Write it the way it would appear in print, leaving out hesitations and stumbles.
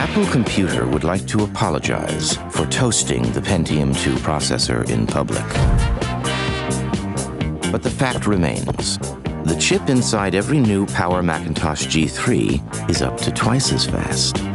Apple Computer would like to apologize for toasting the Pentium 2 processor in public. But the fact remains. The chip inside every new Power Macintosh G3 is up to twice as fast.